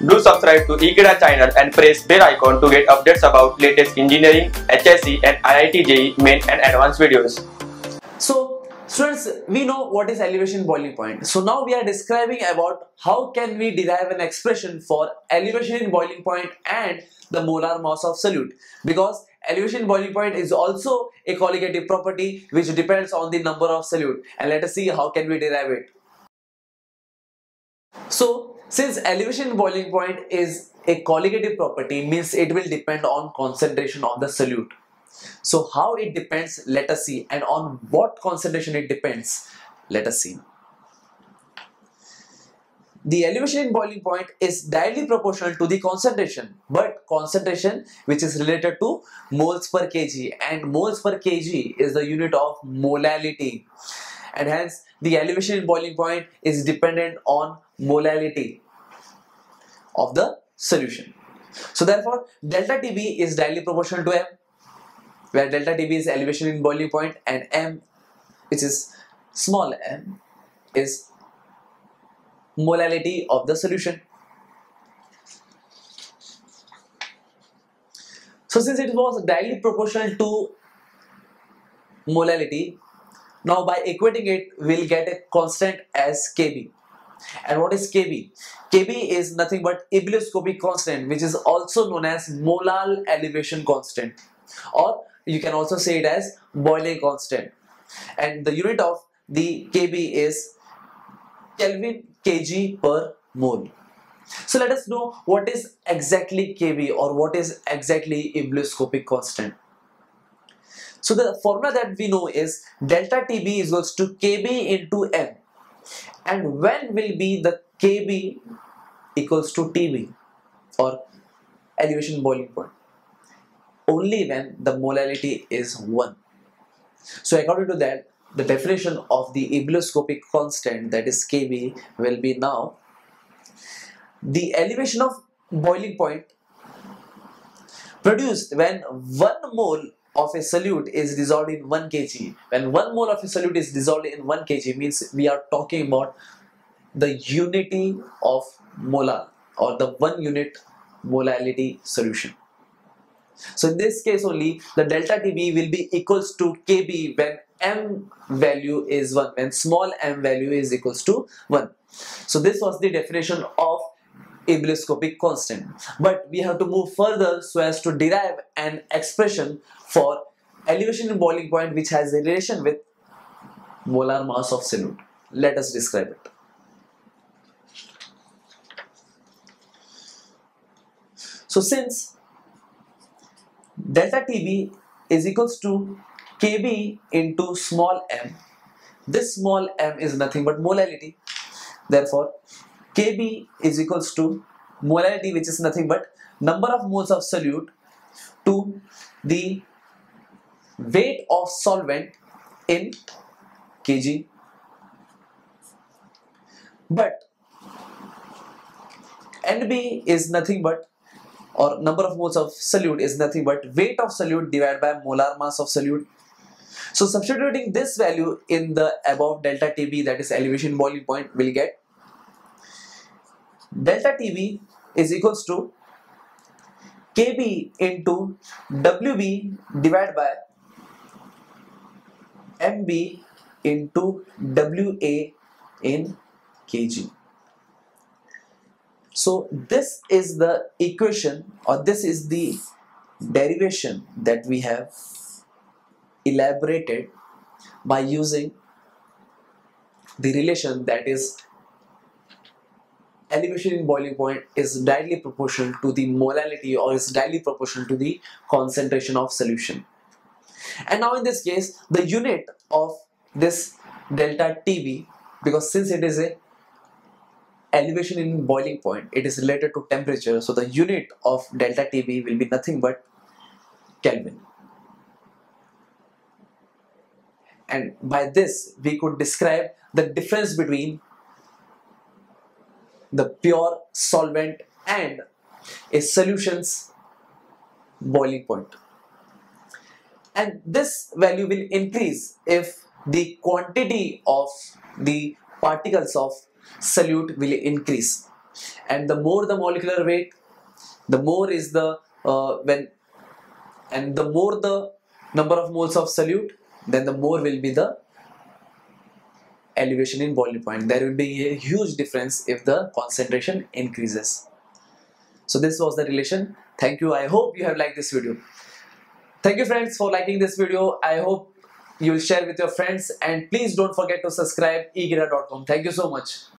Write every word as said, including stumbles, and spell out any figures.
Do subscribe to Ekeeda channel and press bell icon to get updates about latest engineering, H S C and I I T J E E main and advanced videos. So students, we know what is elevation boiling point. So now we are describing about how can we derive an expression for elevation in boiling point and the molar mass of solute, because elevation boiling point is also a colligative property which depends on the number of solute, and let us see how can we derive it. So since elevation boiling point is a colligative property, means it will depend on concentration of the solute. So how it depends, let us see, and on what concentration it depends, let us see. The elevation in boiling point is directly proportional to the concentration, but concentration which is related to moles per kg, and moles per kg is the unit of molality, and hence the elevation in boiling point is dependent on molality of the solution. So therefore delta T B is directly proportional to M, where delta T B is elevation in boiling point and M, which is small m, is molality of the solution. So since it was directly proportional to molality, now by equating it we'll get a constant as K B. And what is K B? K B is nothing but ebullioscopic constant, which is also known as molar elevation constant, or you can also say it as boiling constant, and the unit of the K B is Kelvin kg per mole. So let us know what is exactly K B, or what is exactly ebullioscopic constant. So the formula that we know is delta T B is equals to K B into M, and when will be the K B equals to T B, or elevation boiling point? Only when the molality is one. So according to that, the definition of the ebullioscopic constant, that is K B, will be now the elevation of boiling point produced when one mole of a solute is dissolved in one kg. When one mole of a solute is dissolved in one kg, means we are talking about the unity of molar, or the one unit molality solution. So in this case only, the delta T B will be equals to K B when M value is one, when small m value is equals to one. So this was the definition of ebullioscopic constant, but we have to move further so as to derive an expression for elevation in boiling point which has a relation with molar mass of solute. Let us describe it. So since delta T B is equals to K B into small m, this small m is nothing but molality. Therefore K B is equals to molality, which is nothing but number of moles of solute to the weight of solvent in kg. But N B is nothing but, or number of moles of solute is nothing but weight of solute divided by molar mass of solute. So substituting this value in the above delta T B, that is elevation boiling point, will get delta T B is equals to K B into W B divided by M B into W A in kg. So this is the equation, or this is the derivation that we have elaborated by using the relation, that is elevation in boiling point is directly proportional to the molality, or is directly proportional to the concentration of solution. And now in this case, the unit of this delta T B, because since it is a elevation in boiling point, it is related to temperature, so the unit of delta T B will be nothing but Kelvin. And by this we could describe the difference between the pure solvent and a solution's boiling point. And this value will increase if the quantity of the particles of solute will increase. and the more the molecular weight, the more is the uh, when and the more the number of moles of solute, then the more will be the elevation in boiling point. There will be a huge difference if the concentration increases. So this was the relation. Thank you. I hope you have liked this video. Thank you friends for liking this video. I hope you will share with your friends, and please don't forget to subscribe ekeeda dot com. Thank you so much.